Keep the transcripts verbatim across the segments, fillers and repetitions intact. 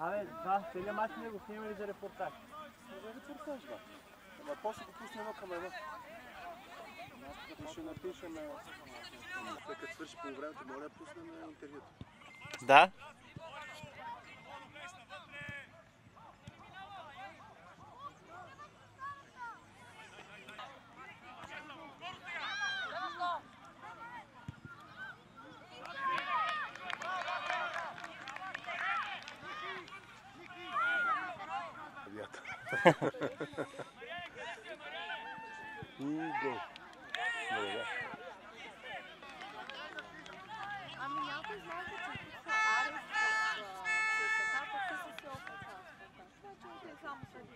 Абе, това целият мач не го снимали за репортаж. За репортаж, да. Ама после го пусне едно към едно. Ще напишем... След като свърши по времето, моля да пуснем интервюто. Да. И гол. Ами някой знае, че писа Арес с ССК, пък се си ОФК. Значи е само съди.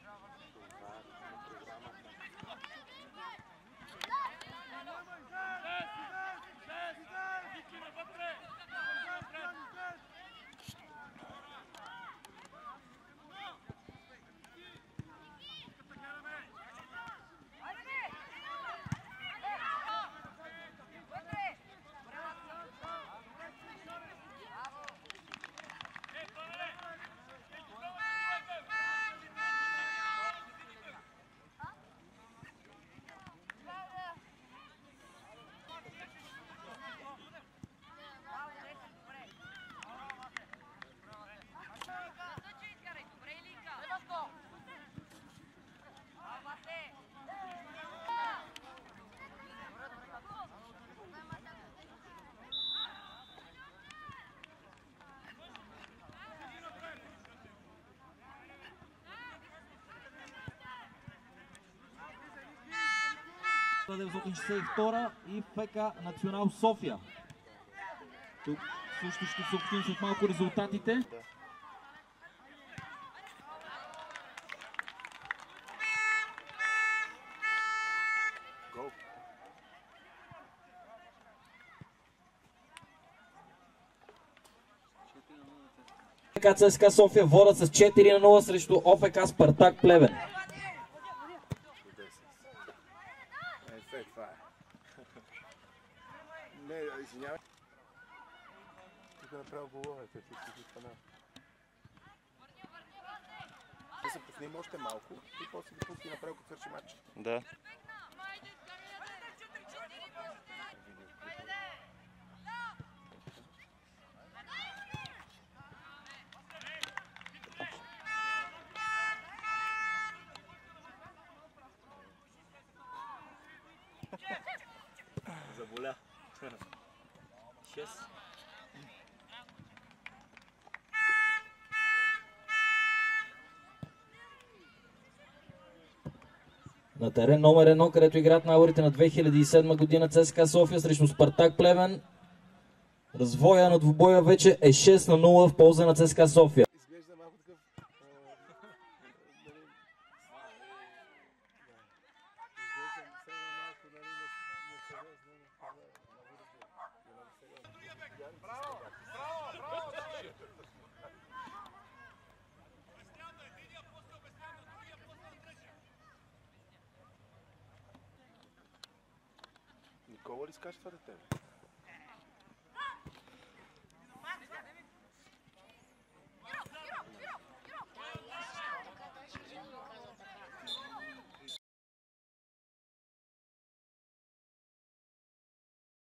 деветстотин шестдесет и втора и ФК Национал София. Тук също ще съобщим след малко резултатите. ФК ЦСКА София водят с четири на нула срещу ОФК Спартак Плевен. Не, извинявай. Тук направо головете, ти си пана. Да се пуснем още малко и после да пусти направо, като свърши матч. Да. Заболя. шест. На терен номер едно, където играят наборите на две хиляди и седма година ЦСКА София срещу Спартак Плевен. Развоя на двубоя вече е шест на нула в полза на ЦСКА София. Изглежда малко такъв... Никола ли скача това дете?